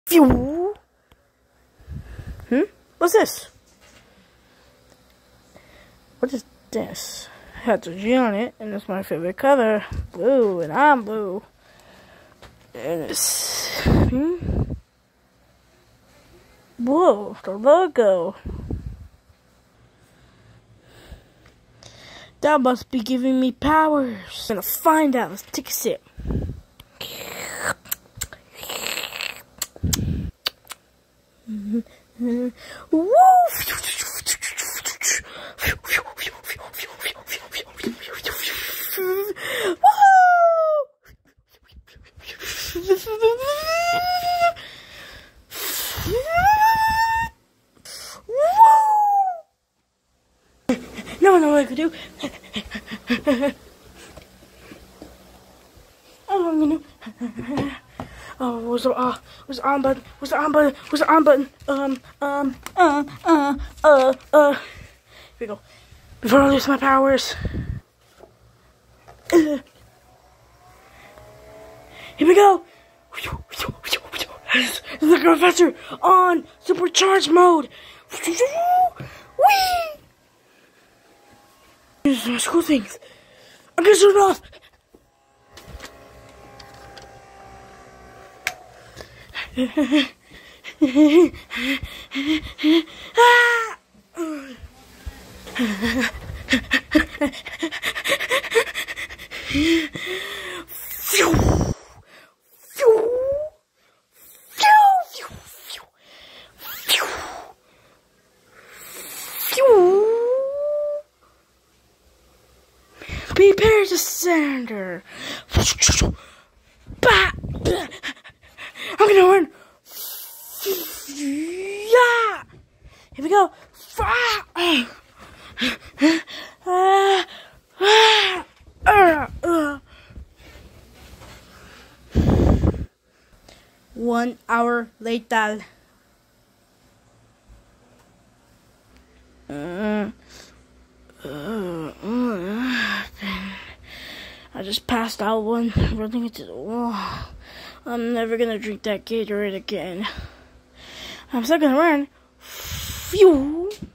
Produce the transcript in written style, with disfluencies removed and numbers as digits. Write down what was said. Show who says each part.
Speaker 1: Phew. What's this? What is this? It has a G on it, and it's my favorite color, blue, and I'm blue. And it's whoa, the logo. That must be giving me powers. I'm gonna find out. Let's take a sip. Woo! No, what I could do. I'm gonna. Oh, where's the on button? Where's the on button? Where's the on button? Here we go. Before I lose my powers. Here we go. The Professor on supercharged mode. Whee! These are cool things. I'm gonna turn it off. Prepare to surrender. I'm gonna run. Yeah. Here we go. 1 hour later. I just passed out one running into the wall. I'm never gonna drink that Gatorade again. I'm still gonna run. Phew.